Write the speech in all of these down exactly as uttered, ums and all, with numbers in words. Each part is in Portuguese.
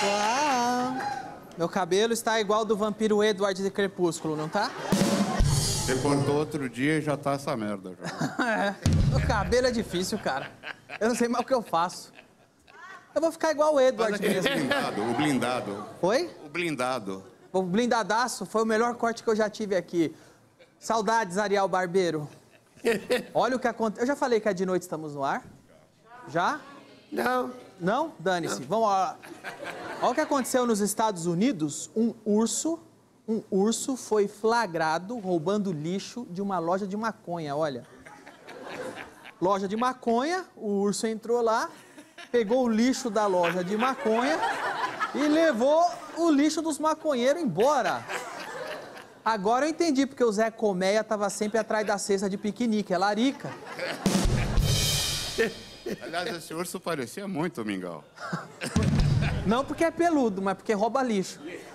Uau. Meu cabelo está igual do vampiro Edward de Crepúsculo, não tá? Você cortou outro dia e já tá essa merda. Já. É, meu cabelo é difícil, cara. Eu não sei mais o que eu faço. Eu vou ficar igual o Edward Faz aquele mesmo. blindado, o blindado. Oi? O blindado. O blindadaço foi o melhor corte que eu já tive aqui. Saudades, Ariel Barbeiro. Olha o que aconteceu. Eu já falei que é de noite estamos no ar? Já? Não. Não? Dane-se. Vamos lá. Olha o que aconteceu nos Estados Unidos. Um urso, um urso foi flagrado roubando lixo de uma loja de maconha, olha. Loja de maconha, o urso entrou lá, pegou o lixo da loja de maconha e levou o lixo dos maconheiros embora. Agora eu entendi porque o Zé Colmeia tava sempre atrás da cesta de piquenique, é larica. Aliás, esse urso parecia muito o Mingau. Não porque é peludo, mas porque rouba lixo.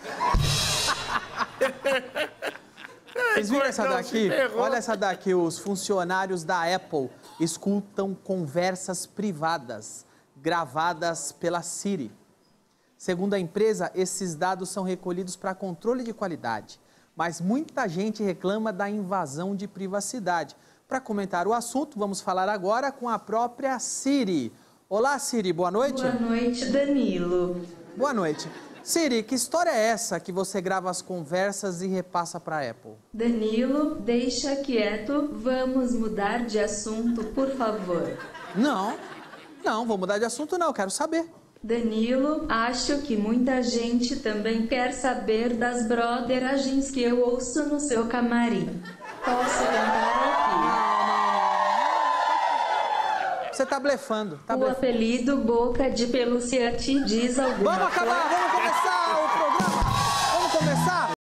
Vocês viram essa daqui? Olha essa daqui, os funcionários da Apple escutam conversas privadas gravadas pela Siri. Segundo a empresa, esses dados são recolhidos para controle de qualidade, mas muita gente reclama da invasão de privacidade. Para comentar o assunto, vamos falar agora com a própria Siri. Olá, Siri, boa noite. Boa noite, Danilo. Boa noite. Siri, que história é essa que você grava as conversas e repassa para a Apple? Danilo, deixa quieto, vamos mudar de assunto, por favor. Não, não, vou mudar de assunto não, quero saber. Danilo, acho que muita gente também quer saber das broderagens que eu ouço no seu camarim. Posso cantar aqui? Você tá blefando, tá O blefando. apelido Boca de Pelúcia te diz alguma Vamos acabar, coisa? vamos começar o